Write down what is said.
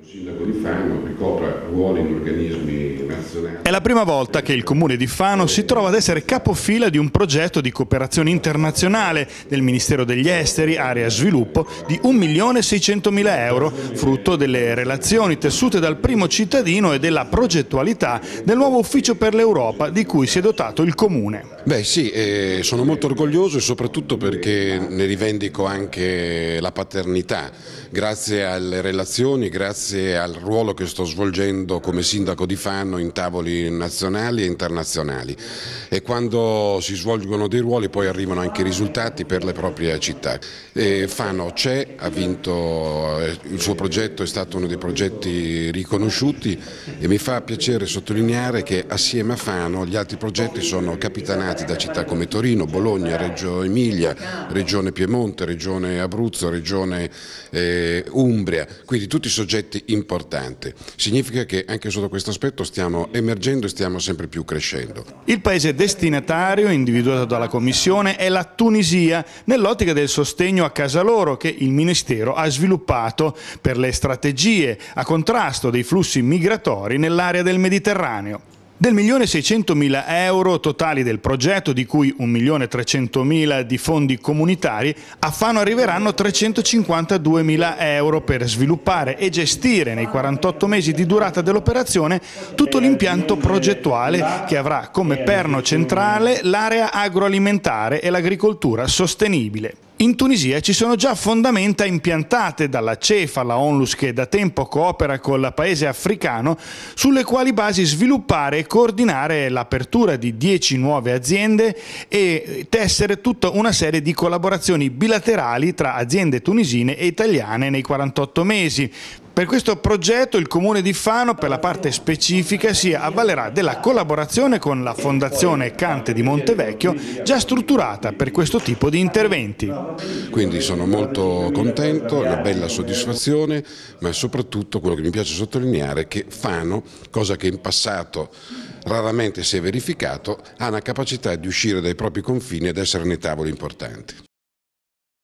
Il sindaco di Fano ricopra ruoli in organismi nazionali. È la prima volta che il comune di Fano si trova ad essere capofila di un progetto di cooperazione internazionale del Ministero degli Esteri, area sviluppo, di 1.600.000 euro, frutto delle relazioni tessute dal primo cittadino e della progettualità del nuovo ufficio per l'Europa di cui si è dotato il comune. Beh sì, sono molto orgoglioso e soprattutto perché ne rivendico anche la paternità, grazie alle relazioni, grazie al ruolo che sto svolgendo come sindaco di Fano in tavoli nazionali e internazionali, e quando si svolgono dei ruoli poi arrivano anche i risultati per le proprie città. Fano c'è, ha vinto, il suo progetto è stato uno dei progetti riconosciuti e mi fa piacere sottolineare che assieme a Fano gli altri progetti sono capitanati da città come Torino, Bologna, Reggio Emilia, Regione Piemonte, Regione Abruzzo, Regione Umbria, quindi tutti soggetti importanti. Significa che anche sotto questo aspetto stiamo emergendo e stiamo sempre più crescendo. Il paese destinatario individuato dalla Commissione è la Tunisia, nell'ottica del sostegno a casa loro che il Ministero ha sviluppato per le strategie a contrasto dei flussi migratori nell'area del Mediterraneo. Del 1.600.000 euro totali del progetto, di cui 1.300.000 di fondi comunitari, a Fano arriveranno 352.000 euro per sviluppare e gestire nei 48 mesi di durata dell'operazione tutto l'impianto progettuale che avrà come perno centrale l'area agroalimentare e l'agricoltura sostenibile. In Tunisia ci sono già fondamenta impiantate dalla CEFA, la ONLUS che da tempo coopera col paese africano, sulle quali basi sviluppare e coordinare l'apertura di 10 nuove aziende e tessere tutta una serie di collaborazioni bilaterali tra aziende tunisine e italiane nei 48 mesi. Per questo progetto il Comune di Fano, per la parte specifica, si avvalerà della collaborazione con la Fondazione Cante di Montevecchio, già strutturata per questo tipo di interventi. Quindi sono molto contento, una bella soddisfazione, ma soprattutto quello che mi piace sottolineare è che Fano, cosa che in passato raramente si è verificato, ha una capacità di uscire dai propri confini ed essere nei tavoli importanti.